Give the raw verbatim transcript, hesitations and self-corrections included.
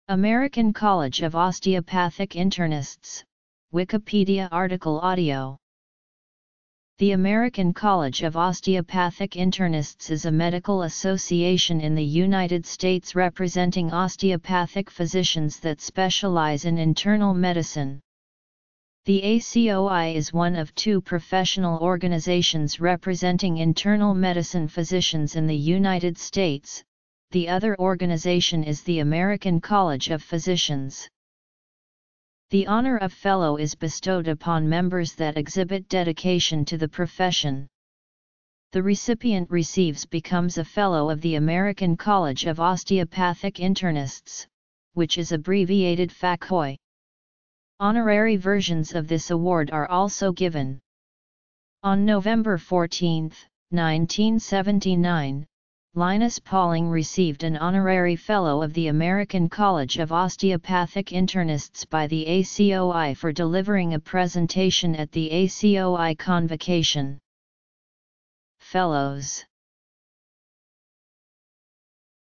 American College of Osteopathic Internists, Wikipedia article audio. The American College of Osteopathic Internists is a medical association in the United States representing osteopathic physicians that specialize in internal medicine. The A C O I is one of two professional organizations representing internal medicine physicians in the United States. The other organization is the American College of Physicians. The honor of Fellow is bestowed upon members that exhibit dedication to the profession. The recipient receives becomes a Fellow of the American College of Osteopathic Internists, which is abbreviated F A C O I. Honorary versions of this award are also given. On November fourteenth, nineteen seventy-nine, Linus Pauling received an honorary Fellow of the American College of Osteopathic Internists by the A C O I for delivering a presentation at the A C O I convocation. Fellows.